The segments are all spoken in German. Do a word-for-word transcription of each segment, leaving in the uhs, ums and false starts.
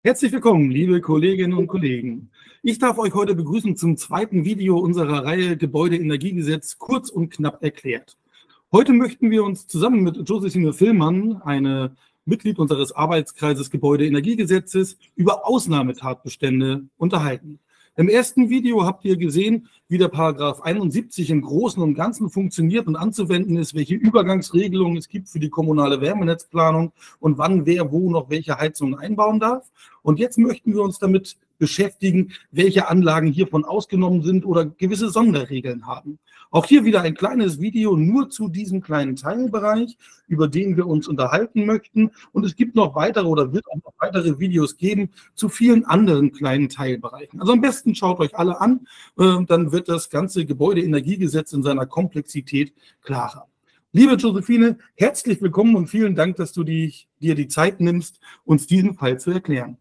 Herzlich willkommen, liebe Kolleginnen und Kollegen. Ich darf euch heute begrüßen zum zweiten Video unserer Reihe Gebäudeenergiegesetz kurz und knapp erklärt. Heute möchten wir uns zusammen mit Josephine Villmann, eine Mitglied unseres Arbeitskreises Gebäudeenergiegesetzes, über Ausnahmetatbestände unterhalten. Im ersten Video habt ihr gesehen, wie der Paragraph einundsiebzig im Großen und Ganzen funktioniert und anzuwenden ist, welche Übergangsregelungen es gibt für die kommunale Wärmenetzplanung und wann wer wo noch welche Heizungen einbauen darf. Und jetzt möchten wir uns damit beschäftigen, welche Anlagen hiervon ausgenommen sind oder gewisse Sonderregeln haben. Auch hier wieder ein kleines Video nur zu diesem kleinen Teilbereich, über den wir uns unterhalten möchten. Und es gibt noch weitere oder wird auch noch weitere Videos geben zu vielen anderen kleinen Teilbereichen. Also am besten schaut euch alle an, äh, dann wird das ganze Gebäudeenergiegesetz in seiner Komplexität klarer. Liebe Josephine, herzlich willkommen und vielen Dank, dass du die, dir die Zeit nimmst, uns diesen Fall zu erklären.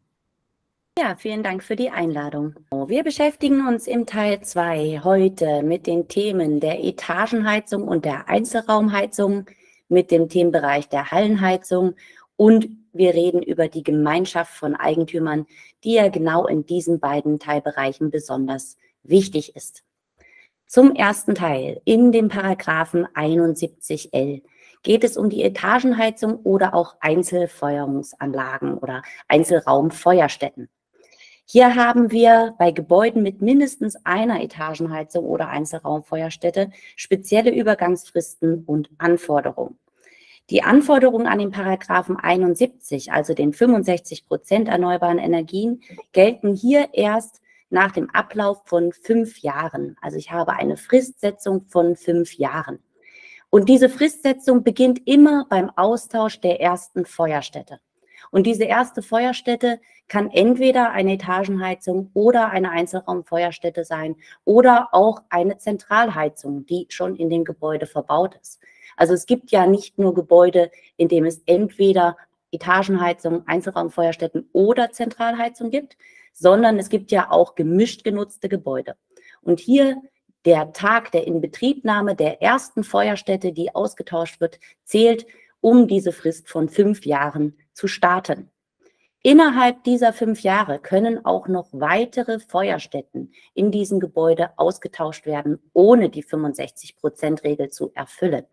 Ja, vielen Dank für die Einladung. Wir beschäftigen uns im Teil zwei heute mit den Themen der Etagenheizung und der Einzelraumheizung, mit dem Themenbereich der Hallenheizung und wir reden über die Gemeinschaft von Eigentümern, die ja genau in diesen beiden Teilbereichen besonders wichtig ist. Zum ersten Teil, in dem Paragraphen einundsiebzig L, geht es um die Etagenheizung oder auch Einzelfeuerungsanlagen oder Einzelraumfeuerstätten. Hier haben wir bei Gebäuden mit mindestens einer Etagenheizung oder Einzelraumfeuerstätte spezielle Übergangsfristen und Anforderungen. Die Anforderungen an den Paragraphen einundsiebzig, also den fünfundsechzig Prozent erneuerbaren Energien, gelten hier erst nach dem Ablauf von fünf Jahren. Also ich habe eine Fristsetzung von fünf Jahren. Und diese Fristsetzung beginnt immer beim Austausch der ersten Feuerstätte. Und diese erste Feuerstätte kann entweder eine Etagenheizung oder eine Einzelraumfeuerstätte sein oder auch eine Zentralheizung, die schon in dem Gebäude verbaut ist. Also es gibt ja nicht nur Gebäude, in dem es entweder Etagenheizung, Einzelraumfeuerstätten oder Zentralheizung gibt, sondern es gibt ja auch gemischt genutzte Gebäude. Und hier der Tag der Inbetriebnahme der ersten Feuerstätte, die ausgetauscht wird, zählt, um diese Frist von fünf Jahren zu starten. Innerhalb dieser fünf Jahre können auch noch weitere Feuerstätten in diesem Gebäude ausgetauscht werden, ohne die fünfundsechzig Prozent Regel zu erfüllen.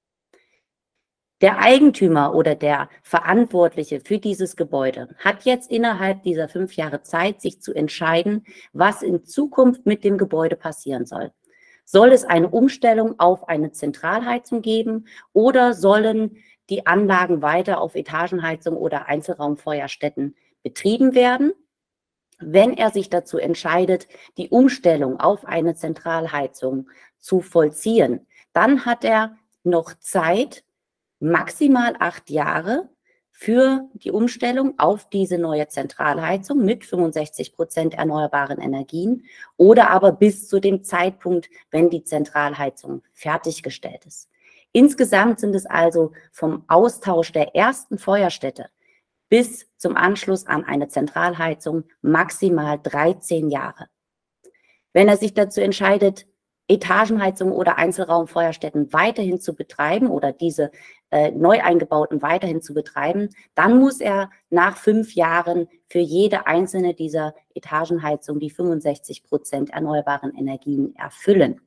Der Eigentümer oder der Verantwortliche für dieses Gebäude hat jetzt innerhalb dieser fünf Jahre Zeit, sich zu entscheiden, was in Zukunft mit dem Gebäude passieren soll. Soll es eine Umstellung auf eine Zentralheizung geben oder sollen die Anlagen weiter auf Etagenheizung oder Einzelraumfeuerstätten betrieben werden? Wenn er sich dazu entscheidet, die Umstellung auf eine Zentralheizung zu vollziehen, dann hat er noch Zeit, maximal acht Jahre, für die Umstellung auf diese neue Zentralheizung mit fünfundsechzig Prozent erneuerbaren Energien oder aber bis zu dem Zeitpunkt, wenn die Zentralheizung fertiggestellt ist. Insgesamt sind es also vom Austausch der ersten Feuerstätte bis zum Anschluss an eine Zentralheizung maximal dreizehn Jahre. Wenn er sich dazu entscheidet, Etagenheizung oder Einzelraumfeuerstätten weiterhin zu betreiben oder diese äh, neu eingebauten weiterhin zu betreiben, dann muss er nach fünf Jahren für jede einzelne dieser Etagenheizung die fünfundsechzig Prozent erneuerbaren Energien erfüllen.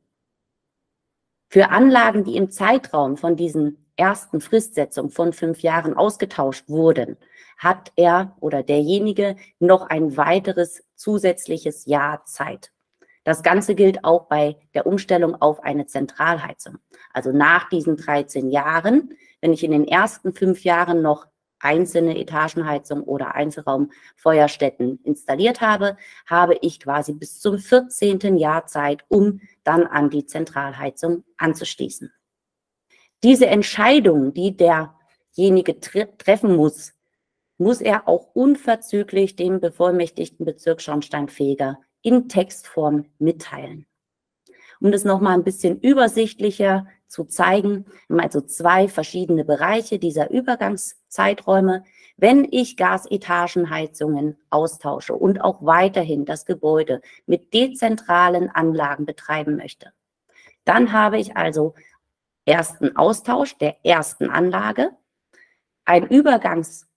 Für Anlagen, die im Zeitraum von diesen ersten Fristsetzungen von fünf Jahren ausgetauscht wurden, hat er oder derjenige noch ein weiteres zusätzliches Jahr Zeit. Das Ganze gilt auch bei der Umstellung auf eine Zentralheizung. Also nach diesen dreizehn Jahren, wenn ich in den ersten fünf Jahren noch einzelne Etagenheizung oder Einzelraumfeuerstätten installiert habe, habe ich quasi bis zum vierzehnten Jahr Zeit, um dann an die Zentralheizung anzuschließen. Diese Entscheidung, die derjenige tre treffen muss, muss er auch unverzüglich dem bevollmächtigten Bezirksschornsteinfeger in Textform mitteilen. Um das nochmal ein bisschen übersichtlicher zu zeigen, wir haben also zwei verschiedene Bereiche dieser Übergangszeiträume. Wenn ich Gasetagenheizungen austausche und auch weiterhin das Gebäude mit dezentralen Anlagen betreiben möchte, dann habe ich also ersten Austausch der ersten Anlage, ein Übergangs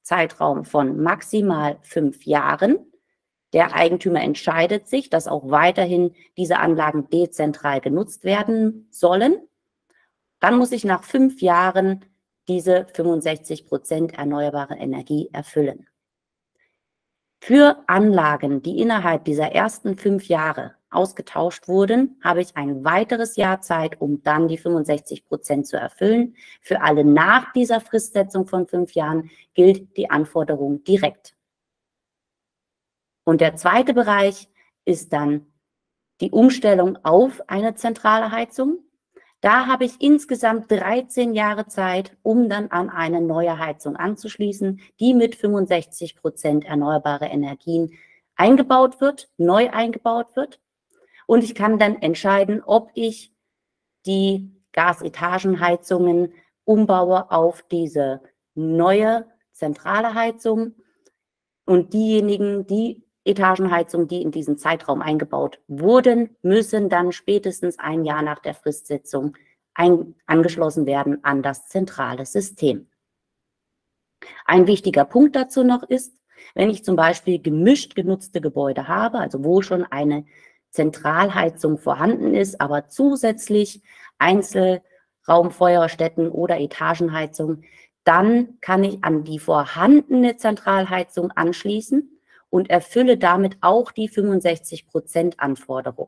Zeitraum von maximal fünf Jahren. Der Eigentümer entscheidet sich, dass auch weiterhin diese Anlagen dezentral genutzt werden sollen. Dann muss ich nach fünf Jahren diese fünfundsechzig Prozent erneuerbare Energie erfüllen. Für Anlagen, die innerhalb dieser ersten fünf Jahre ausgetauscht wurden, habe ich ein weiteres Jahr Zeit, um dann die fünfundsechzig Prozent zu erfüllen. Für alle nach dieser Fristsetzung von fünf Jahren gilt die Anforderung direkt. Und der zweite Bereich ist dann die Umstellung auf eine zentrale Heizung. Da habe ich insgesamt dreizehn Jahre Zeit, um dann an eine neue Heizung anzuschließen, die mit fünfundsechzig Prozent erneuerbare Energien eingebaut wird, neu eingebaut wird. Und ich kann dann entscheiden, ob ich die Gasetagenheizungen umbaue auf diese neue zentrale Heizung. Und diejenigen, die Etagenheizungen, die in diesem Zeitraum eingebaut wurden, müssen dann spätestens ein Jahr nach der Fristsetzung ein, angeschlossen werden an das zentrale System. Ein wichtiger Punkt dazu noch ist, wenn ich zum Beispiel gemischt genutzte Gebäude habe, also wo schon eine Zentralheizung vorhanden ist, aber zusätzlich Einzelraumfeuerstätten oder Etagenheizung, dann kann ich an die vorhandene Zentralheizung anschließen und erfülle damit auch die fünfundsechzig Prozent Anforderung.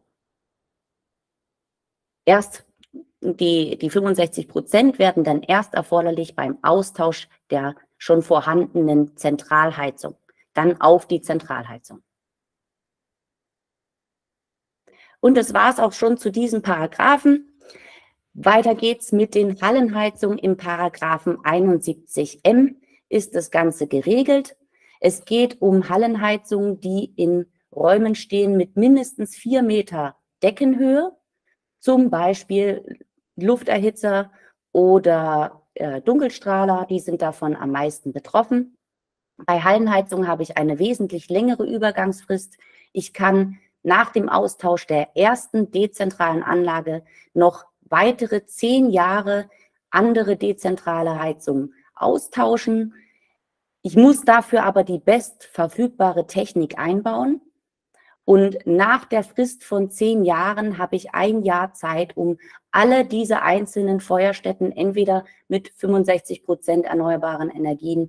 Erst die, die fünfundsechzig Prozent werden dann erst erforderlich beim Austausch der schon vorhandenen Zentralheizung, dann auf die Zentralheizung. Und das war es auch schon zu diesen Paragraphen. Weiter geht's mit den Hallenheizungen. Im Paragraphen einundsiebzig M ist das Ganze geregelt. Es geht um Hallenheizungen, die in Räumen stehen mit mindestens vier Meter Deckenhöhe, zum Beispiel Lufterhitzer oder äh, Dunkelstrahler, die sind davon am meisten betroffen. Bei Hallenheizungen habe ich eine wesentlich längere Übergangsfrist. Ich kann nach dem Austausch der ersten dezentralen Anlage noch weitere zehn Jahre andere dezentrale Heizungen austauschen. Ich muss dafür aber die bestverfügbare Technik einbauen. Und nach der Frist von zehn Jahren habe ich ein Jahr Zeit, um alle diese einzelnen Feuerstätten entweder mit fünfundsechzig Prozent erneuerbaren Energien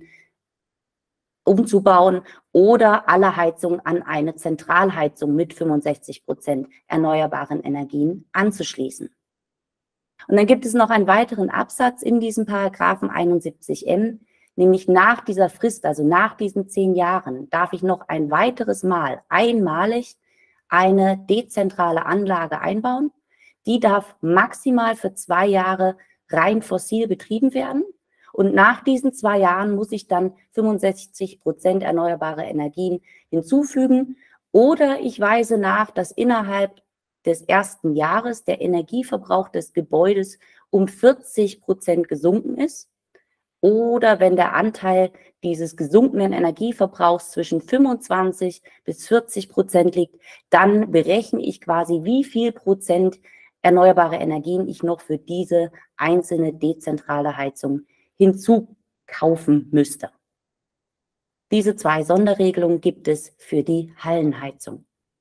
umzubauen oder alle Heizungen an eine Zentralheizung mit fünfundsechzig Prozent erneuerbaren Energien anzuschließen. Und dann gibt es noch einen weiteren Absatz in diesem Paragraphen einundsiebzig M, nämlich nach dieser Frist, also nach diesen zehn Jahren, darf ich noch ein weiteres Mal einmalig eine dezentrale Anlage einbauen. Die darf maximal für zwei Jahre rein fossil betrieben werden. Und nach diesen zwei Jahren muss ich dann fünfundsechzig Prozent erneuerbare Energien hinzufügen. Oder ich weise nach, dass innerhalb des ersten Jahres der Energieverbrauch des Gebäudes um vierzig Prozent gesunken ist. Oder wenn der Anteil dieses gesunkenen Energieverbrauchs zwischen fünfundzwanzig bis vierzig Prozent liegt, dann berechne ich quasi, wie viel Prozent erneuerbare Energien ich noch für diese einzelne dezentrale Heizung hinzukaufen müsste. Diese zwei Sonderregelungen gibt es für die Hallenheizung.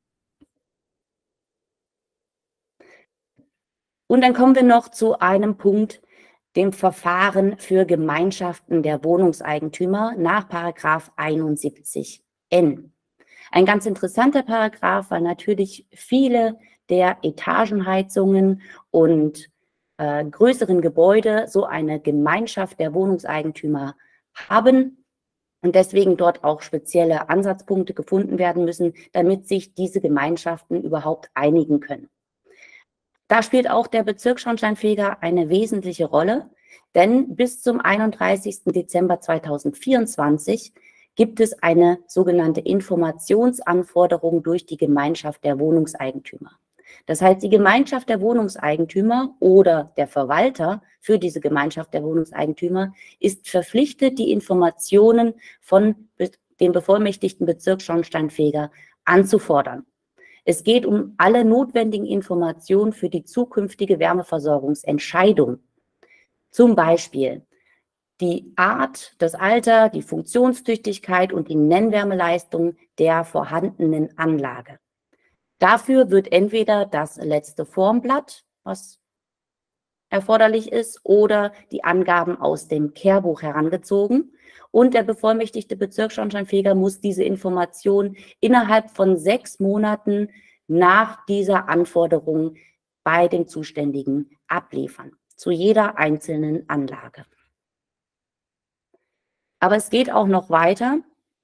Und dann kommen wir noch zu einem Punkt, dem Verfahren für Gemeinschaften der Wohnungseigentümer nach Paragraph einundsiebzig N. Ein ganz interessanter Paragraph, weil natürlich viele der Etagenheizungen und äh, größeren Gebäude so eine Gemeinschaft der Wohnungseigentümer haben und deswegen dort auch spezielle Ansatzpunkte gefunden werden müssen, damit sich diese Gemeinschaften überhaupt einigen können. Da spielt auch der Bezirksschornsteinfeger eine wesentliche Rolle, denn bis zum einunddreißigsten Dezember zweitausendvierundzwanzig gibt es eine sogenannte Informationsanforderung durch die Gemeinschaft der Wohnungseigentümer. Das heißt, die Gemeinschaft der Wohnungseigentümer oder der Verwalter für diese Gemeinschaft der Wohnungseigentümer ist verpflichtet, die Informationen von dem bevollmächtigten Bezirksschornsteinfeger anzufordern. Es geht um alle notwendigen Informationen für die zukünftige Wärmeversorgungsentscheidung. Zum Beispiel, die Art, das Alter, die Funktionstüchtigkeit und die Nennwärmeleistung der vorhandenen Anlage. Dafür wird entweder das letzte Formblatt, was erforderlich ist, oder die Angaben aus dem Kehrbuch herangezogen. Und der bevollmächtigte Bezirksschornsteinfeger muss diese Information innerhalb von sechs Monaten nach dieser Anforderung bei dem Zuständigen abliefern, zu jeder einzelnen Anlage. Aber es geht auch noch weiter,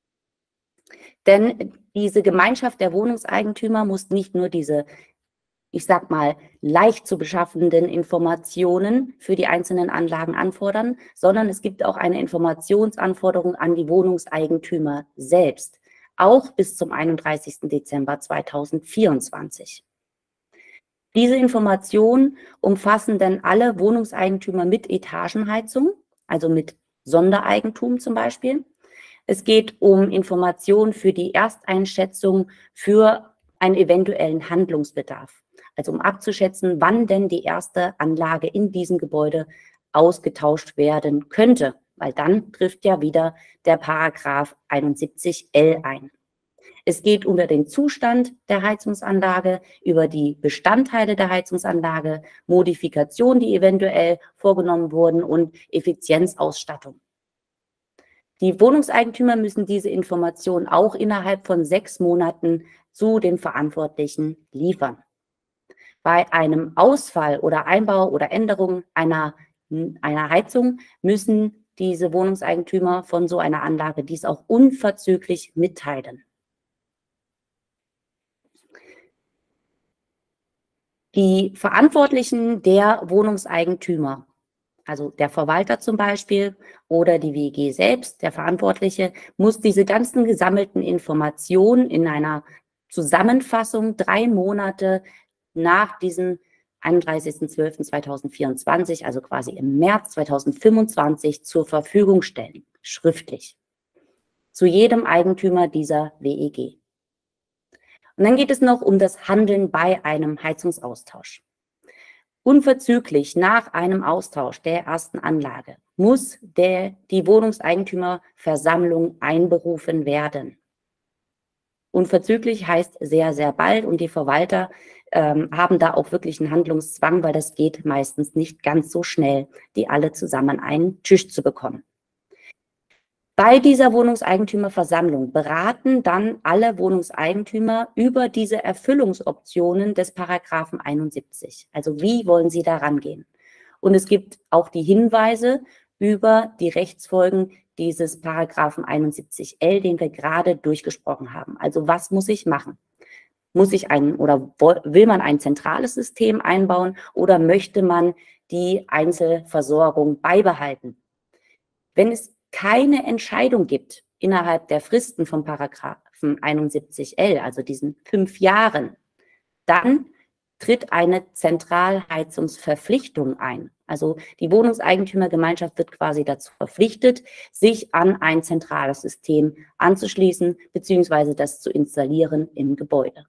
denn diese Gemeinschaft der Wohnungseigentümer muss nicht nur diese, ich sag mal, leicht zu beschaffenden Informationen für die einzelnen Anlagen anfordern, sondern es gibt auch eine Informationsanforderung an die Wohnungseigentümer selbst, auch bis zum einunddreißigsten Dezember zweitausendvierundzwanzig. Diese Informationen umfassen dann alle Wohnungseigentümer mit Etagenheizung, also mit Sondereigentum zum Beispiel. Es geht um Informationen für die Ersteinschätzung für einen eventuellen Handlungsbedarf. Also um abzuschätzen, wann denn die erste Anlage in diesem Gebäude ausgetauscht werden könnte, weil dann trifft ja wieder der Paragraph einundsiebzig L ein. Es geht über den Zustand der Heizungsanlage, über die Bestandteile der Heizungsanlage, Modifikationen, die eventuell vorgenommen wurden und Effizienzausstattung. Die Wohnungseigentümer müssen diese Informationen auch innerhalb von sechs Monaten zu den Verantwortlichen liefern. Bei einem Ausfall oder Einbau oder Änderung einer, einer Heizung müssen diese Wohnungseigentümer von so einer Anlage dies auch unverzüglich mitteilen. Die Verantwortlichen der Wohnungseigentümer, also der Verwalter zum Beispiel oder die W E G selbst, der Verantwortliche, muss diese ganzen gesammelten Informationen in einer Zusammenfassung drei Monate nach diesem einunddreißigsten zwölften zweitausendvierundzwanzig, also quasi im März zweitausendfünfundzwanzig, zur Verfügung stellen, schriftlich, zu jedem Eigentümer dieser W E G. Und dann geht es noch um das Handeln bei einem Heizungsaustausch. Unverzüglich nach einem Austausch der ersten Anlage muss der, die Wohnungseigentümerversammlung einberufen werden. Unverzüglich heißt sehr, sehr bald und die Verwalter ähm, haben da auch wirklich einen Handlungszwang, weil das geht meistens nicht ganz so schnell, die alle zusammen an einen Tisch zu bekommen. Bei dieser Wohnungseigentümerversammlung beraten dann alle Wohnungseigentümer über diese Erfüllungsoptionen des Paragraphen einundsiebzig. Also wie wollen sie da rangehen? Und es gibt auch die Hinweise über die Rechtsfolgen dieses Paragraphen einundsiebzig L, den wir gerade durchgesprochen haben. Also was muss ich machen? Muss ich ein oder will man ein zentrales System einbauen oder möchte man die Einzelversorgung beibehalten? Wenn es keine Entscheidung gibt innerhalb der Fristen vom Paragraphen einundsiebzig L, also diesen fünf Jahren, dann tritt eine Zentralheizungsverpflichtung ein. Also die Wohnungseigentümergemeinschaft wird quasi dazu verpflichtet, sich an ein zentrales System anzuschließen bzw. das zu installieren im Gebäude.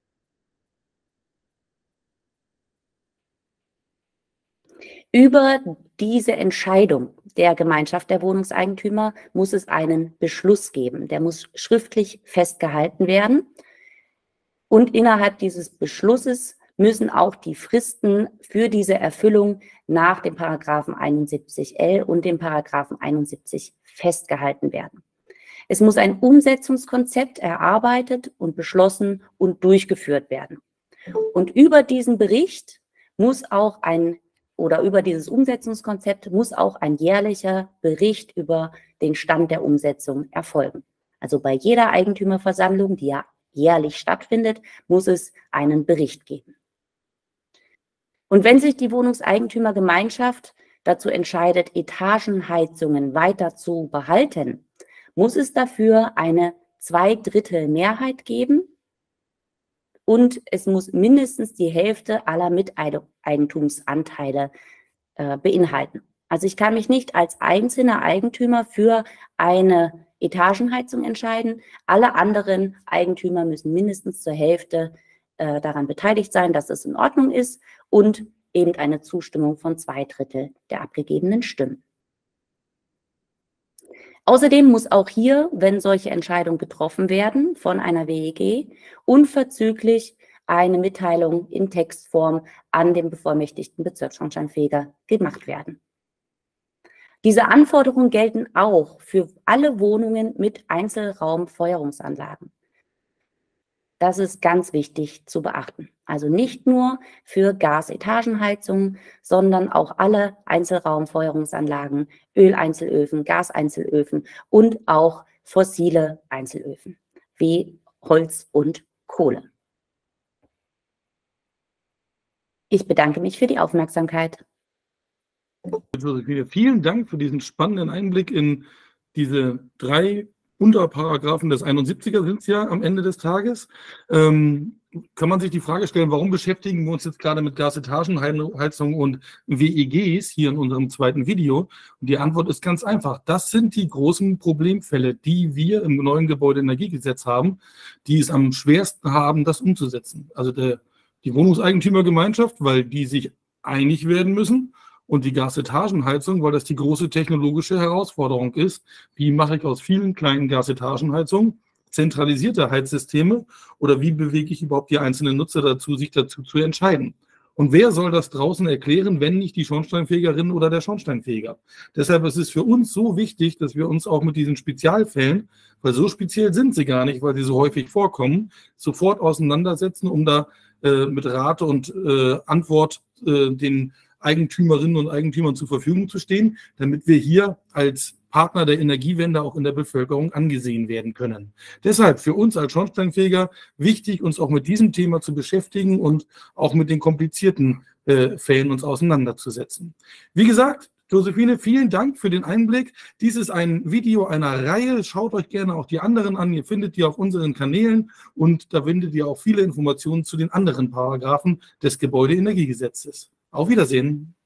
Über diese Entscheidung der Gemeinschaft der Wohnungseigentümer muss es einen Beschluss geben. Der muss schriftlich festgehalten werden. Und innerhalb dieses Beschlusses müssen auch die Fristen für diese Erfüllung nach dem Paragraphen einundsiebzig L und dem Paragraphen einundsiebzig festgehalten werden. Es muss ein Umsetzungskonzept erarbeitet und beschlossen und durchgeführt werden. Und über diesen Bericht muss auch ein oder über dieses Umsetzungskonzept muss auch ein jährlicher Bericht über den Stand der Umsetzung erfolgen. Also bei jeder Eigentümerversammlung, die ja jährlich stattfindet, muss es einen Bericht geben. Und wenn sich die Wohnungseigentümergemeinschaft dazu entscheidet, Etagenheizungen weiter zu behalten, muss es dafür eine Zweidrittelmehrheit geben und es muss mindestens die Hälfte aller Miteigentumsanteile äh, beinhalten. Also ich kann mich nicht als einzelner Eigentümer für eine Etagenheizung entscheiden. Alle anderen Eigentümer müssen mindestens zur Hälfte äh, daran beteiligt sein, dass es in Ordnung ist und eben eine Zustimmung von zwei Drittel der abgegebenen Stimmen. Außerdem muss auch hier, wenn solche Entscheidungen getroffen werden von einer W E G, unverzüglich eine Mitteilung in Textform an den bevollmächtigten Bezirksschornsteinfeger gemacht werden. Diese Anforderungen gelten auch für alle Wohnungen mit Einzelraumfeuerungsanlagen. Das ist ganz wichtig zu beachten. Also nicht nur für Gasetagenheizungen, sondern auch alle Einzelraumfeuerungsanlagen, Öleinzelöfen, Gaseinzelöfen und auch fossile Einzelöfen wie Holz und Kohle. Ich bedanke mich für die Aufmerksamkeit. Josephine, vielen Dank für diesen spannenden Einblick in diese drei Unterparagraphen des einundsiebziger sind es ja am Ende des Tages. Ähm, kann man sich die Frage stellen, warum beschäftigen wir uns jetzt gerade mit Gasetagenheizung und W E Gs hier in unserem zweiten Video? Und die Antwort ist ganz einfach. Das sind die großen Problemfälle, die wir im neuen Gebäudeenergiegesetz haben, die es am schwersten haben, das umzusetzen. Also der, die Wohnungseigentümergemeinschaft, weil die sich einig werden müssen, und die Gasetagenheizung, weil das die große technologische Herausforderung ist. Wie mache ich aus vielen kleinen Gasetagenheizungen zentralisierte Heizsysteme oder wie bewege ich überhaupt die einzelnen Nutzer dazu, sich dazu zu entscheiden? Und wer soll das draußen erklären, wenn nicht die Schornsteinfegerin oder der Schornsteinfeger? Deshalb ist es für uns so wichtig, dass wir uns auch mit diesen Spezialfällen, weil so speziell sind sie gar nicht, weil sie so häufig vorkommen, sofort auseinandersetzen, um da äh, mit Rate und äh, Antwort äh, den Eigentümerinnen und Eigentümern zur Verfügung zu stehen, damit wir hier als Partner der Energiewende auch in der Bevölkerung angesehen werden können. Deshalb für uns als Schornsteinfeger wichtig, uns auch mit diesem Thema zu beschäftigen und auch mit den komplizierten äh, Fällen uns auseinanderzusetzen. Wie gesagt, Josephine, vielen Dank für den Einblick. Dies ist ein Video einer Reihe. Schaut euch gerne auch die anderen an. Ihr findet die auf unseren Kanälen und da findet ihr auch viele Informationen zu den anderen Paragraphen des Gebäudeenergiegesetzes. Auf Wiedersehen.